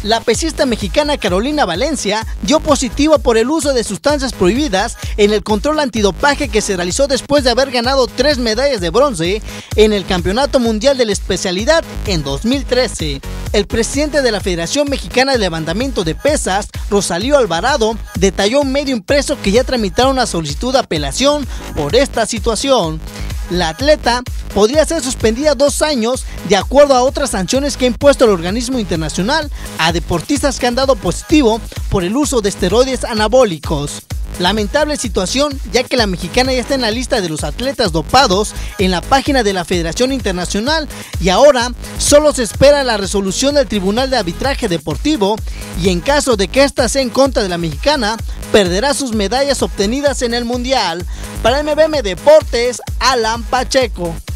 La pesista mexicana Carolina Valencia dio positivo por el uso de sustancias prohibidas en el control antidopaje que se realizó después de haber ganado 3 medallas de bronce en el Campeonato Mundial de la Especialidad en 2013. El presidente de la Federación Mexicana de Levantamiento de Pesas, Rosalío Alvarado, detalló en medio impreso que ya tramitaron una solicitud de apelación por esta situación. La atleta podría ser suspendida 2 años de acuerdo a otras sanciones que ha impuesto el organismo internacional a deportistas que han dado positivo por el uso de esteroides anabólicos. Lamentable situación, ya que la mexicana ya está en la lista de los atletas dopados en la página de la Federación Internacional y ahora solo se espera la resolución del Tribunal de Arbitraje Deportivo y en caso de que ésta sea en contra de la mexicana, perderá sus medallas obtenidas en el Mundial. Para MBM Deportes, Alan Pacheco.